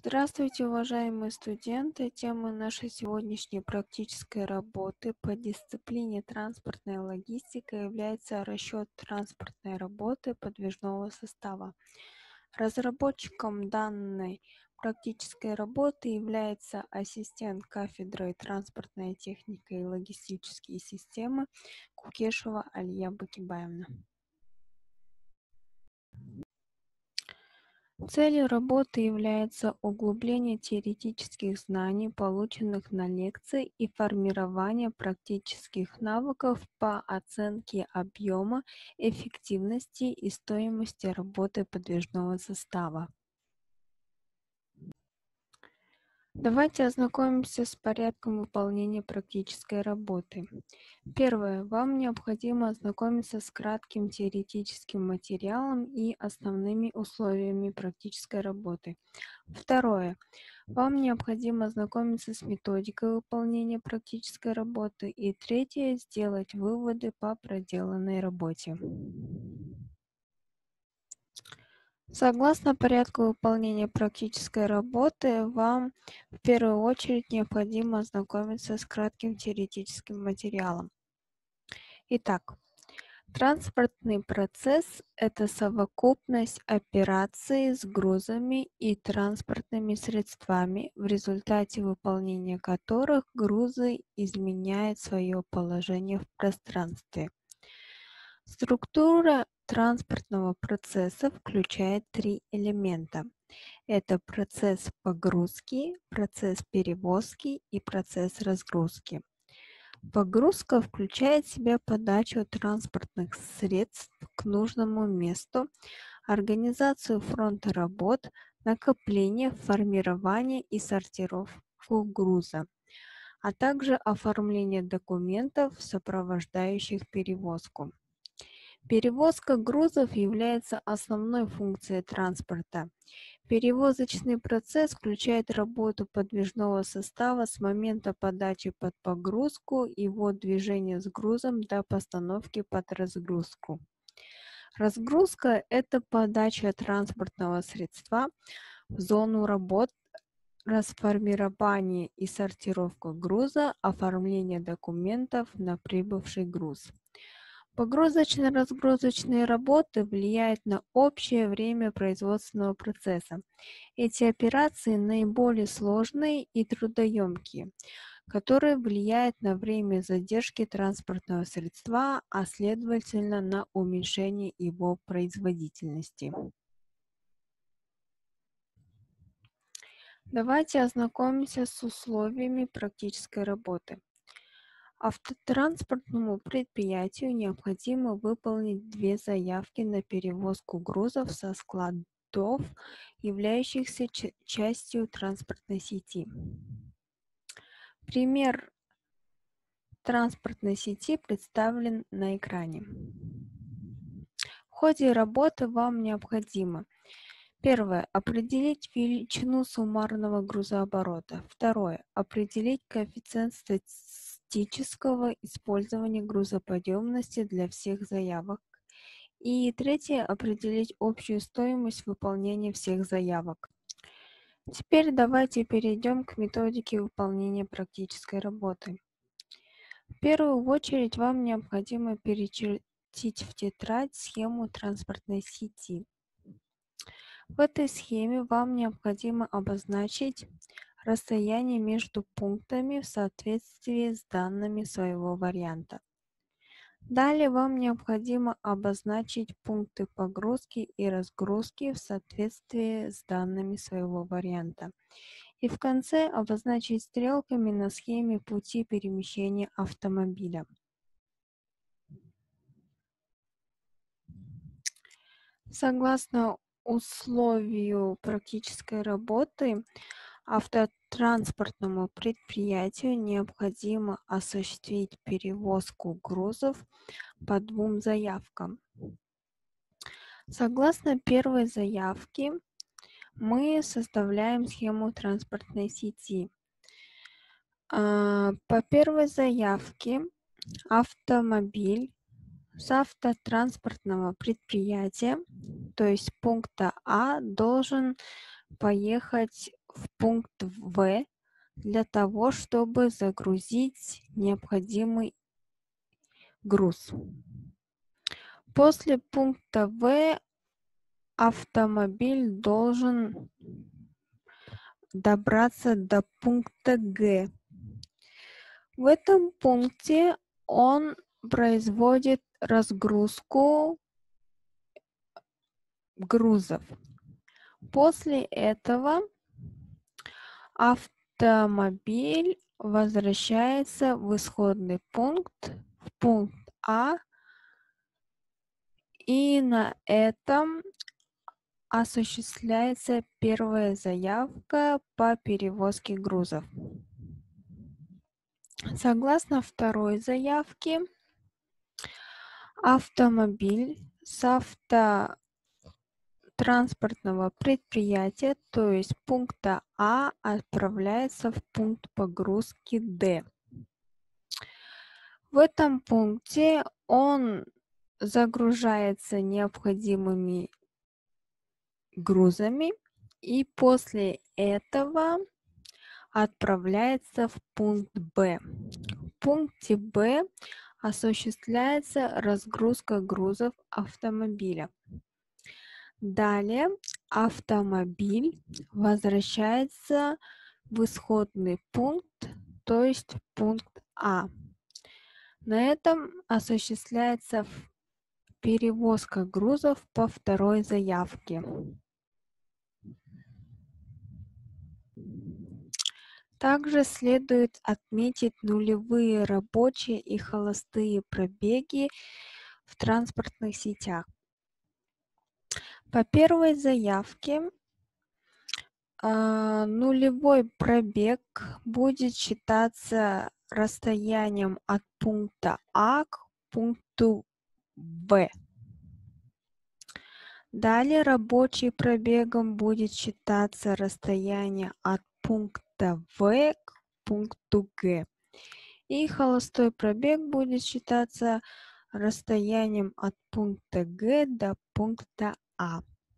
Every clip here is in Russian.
Здравствуйте, уважаемые студенты! Тема нашей сегодняшней практической работы по дисциплине транспортная логистика является расчет транспортной работы подвижного состава. Разработчиком данной практической работы является ассистент кафедры транспортная техника и логистические системы Кукешева Алия Бакибаевна. Целью работы является углубление теоретических знаний, полученных на лекции, и формирование практических навыков по оценке объема, эффективности и стоимости работы подвижного состава. Давайте ознакомимся с порядком выполнения практической работы. Первое. Вам необходимо ознакомиться с кратким теоретическим материалом и основными условиями практической работы. Второе. Вам необходимо ознакомиться с методикой выполнения практической работы. И третье. Сделать выводы по проделанной работе. Согласно порядку выполнения практической работы, вам в первую очередь необходимо ознакомиться с кратким теоретическим материалом. Итак, транспортный процесс – это совокупность операций с грузами и транспортными средствами, в результате выполнения которых грузы изменяют свое положение в пространстве. Структура транспортного процесса включает три элемента. Это процесс погрузки, процесс перевозки и процесс разгрузки. Погрузка включает в себя подачу транспортных средств к нужному месту, организацию фронта работ, накопление, формирование и сортировку груза, а также оформление документов, сопровождающих перевозку. Перевозка грузов является основной функцией транспорта. Перевозочный процесс включает работу подвижного состава с момента подачи под погрузку и его движения с грузом до постановки под разгрузку. Разгрузка – это подача транспортного средства в зону работ, расформирование и сортировка груза, оформление документов на прибывший груз. Погрузочно-разгрузочные работы влияют на общее время производственного процесса. Эти операции наиболее сложные и трудоемкие, которые влияют на время задержки транспортного средства, а следовательно на уменьшение его производительности. Давайте ознакомимся с условиями практической работы. Автотранспортному предприятию необходимо выполнить две заявки на перевозку грузов со складов, являющихся частью транспортной сети. Пример транспортной сети представлен на экране. В ходе работы вам необходимо: первое – определить величину суммарного грузооборота. Второе – определить коэффициент статистического использования грузоподъемности для всех заявок. И третье – определить общую стоимость выполнения всех заявок. Теперь давайте перейдем к методике выполнения практической работы. В первую очередь вам необходимо перечертить в тетрадь схему транспортной сети. В этой схеме вам необходимо обозначить расстояние между пунктами в соответствии с данными своего варианта. Далее вам необходимо обозначить пункты погрузки и разгрузки в соответствии с данными своего варианта. И в конце обозначить стрелками на схеме пути перемещения автомобиля. Согласно условию практической работы, автотранспортному предприятию необходимо осуществить перевозку грузов по двум заявкам. Согласно первой заявке, мы составляем схему транспортной сети. По первой заявке автомобиль с автотранспортного предприятия, то есть пункта А, должен поехать в пункт В для того, чтобы загрузить необходимый груз. После пункта В автомобиль должен добраться до пункта Г. В этом пункте он производит разгрузку грузов. После этого автомобиль возвращается в исходный пункт, в пункт А, и на этом осуществляется первая заявка по перевозке грузов. Согласно второй заявке, автомобиль с автотранспортного предприятия, то есть пункта А, отправляется в пункт погрузки Д. В этом пункте он загружается необходимыми грузами и после этого отправляется в пункт Б. В пункте Б осуществляется разгрузка грузов автомобиля. Далее автомобиль возвращается в исходный пункт, то есть пункт А. На этом осуществляется перевозка грузов по второй заявке. Также следует отметить нулевые рабочие и холостые пробеги в транспортных сетях. По первой заявке нулевой пробег будет считаться расстоянием от пункта А к пункту Б. Далее рабочим пробегом будет считаться расстояние от пункта В к пункту Г. И холостой пробег будет считаться расстоянием от пункта Г до пункта А.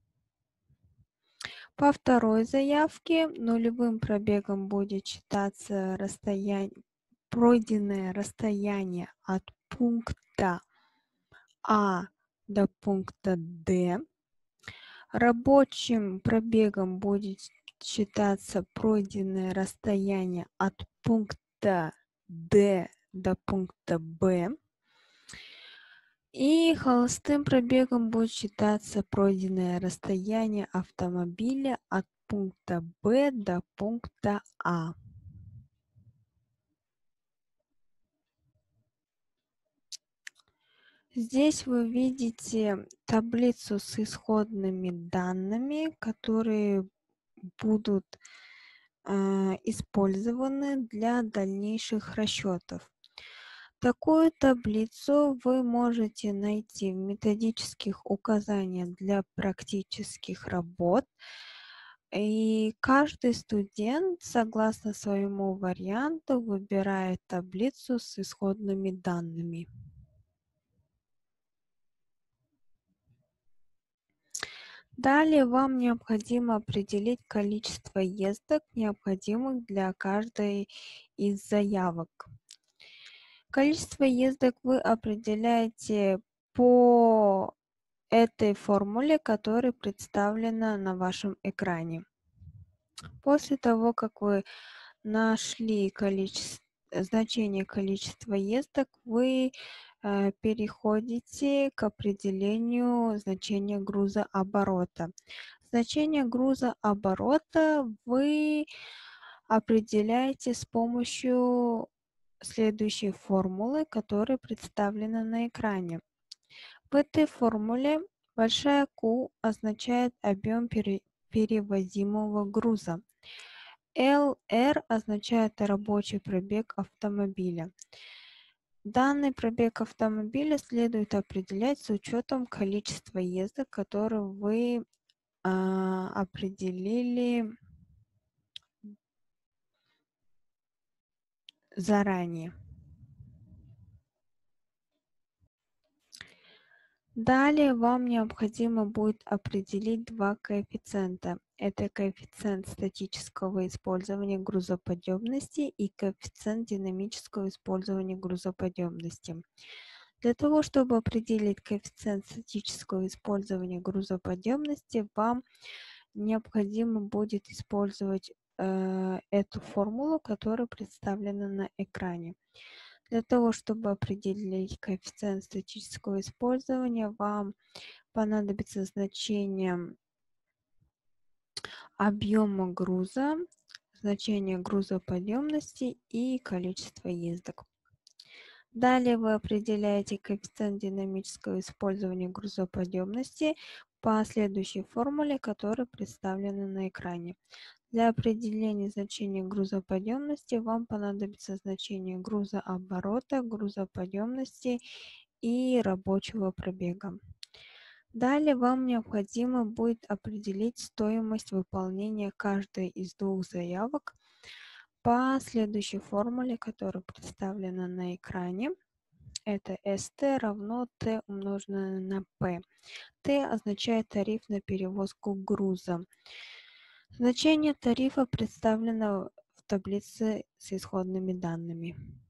По второй заявке нулевым пробегом будет считаться пройденное расстояние от пункта А до пункта Д. Рабочим пробегом будет считаться пройденное расстояние от пункта Д до пункта Б. И холостым пробегом будет считаться пройденное расстояние автомобиля от пункта Б до пункта А. Здесь вы видите таблицу с исходными данными, которые будут использованы для дальнейших расчетов. Такую таблицу вы можете найти в методических указаниях для практических работ. И каждый студент, согласно своему варианту, выбирает таблицу с исходными данными. Далее вам необходимо определить количество ездок, необходимых для каждой из заявок. Количество ездок вы определяете по этой формуле, которая представлена на вашем экране. После того, как вы нашли значение количества ездок, вы переходите к определению значения грузооборота. Значение грузооборота вы определяете с помощью следующей формулы, которая представлена на экране. В этой формуле большая Q означает объем перевозимого груза. LR означает рабочий пробег автомобиля. Данный пробег автомобиля следует определять с учетом количества ездок, которые вы определили заранее. Далее вам необходимо будет определить два коэффициента. Это коэффициент статического использования грузоподъемности и коэффициент динамического использования грузоподъемности. Для того, чтобы определить коэффициент статического использования грузоподъемности, вам необходимо будет использовать эту формулу, которая представлена на экране. Для того, чтобы определить коэффициент статического использования, вам понадобится значение объема груза, значение грузоподъемности и количество ездок. Далее вы определяете коэффициент динамического использования грузоподъемности по следующей формуле, которая представлена на экране. Для определения значения грузоподъемности вам понадобится значение грузооборота, грузоподъемности и рабочего пробега. Далее вам необходимо будет определить стоимость выполнения каждой из двух заявок по следующей формуле, которая представлена на экране. Это ST равно T умноженное на P. T означает тариф на перевозку груза. Значение тарифа представлено в таблице с исходными данными.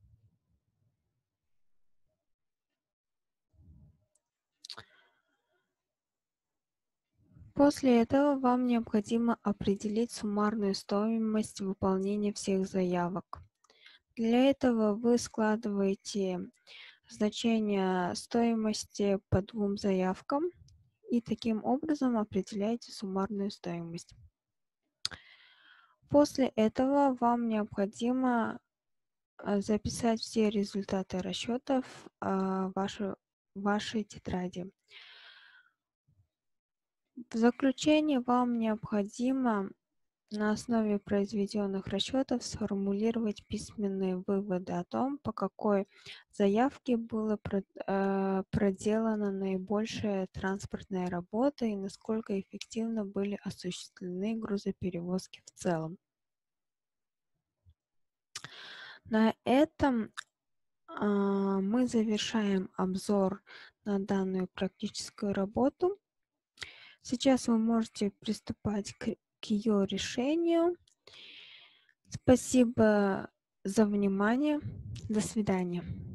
После этого вам необходимо определить суммарную стоимость выполнения всех заявок. Для этого вы складываете значение стоимости по двум заявкам и таким образом определяете суммарную стоимость. После этого вам необходимо записать все результаты расчетов в вашей тетради. В заключение вам необходимо на основе произведенных расчетов сформулировать письменные выводы о том, по какой заявке было проделана наибольшая транспортная работа и насколько эффективно были осуществлены грузоперевозки в целом. На этом мы завершаем обзор на данную практическую работу. Сейчас вы можете приступать к ее решению. Спасибо за внимание. До свидания.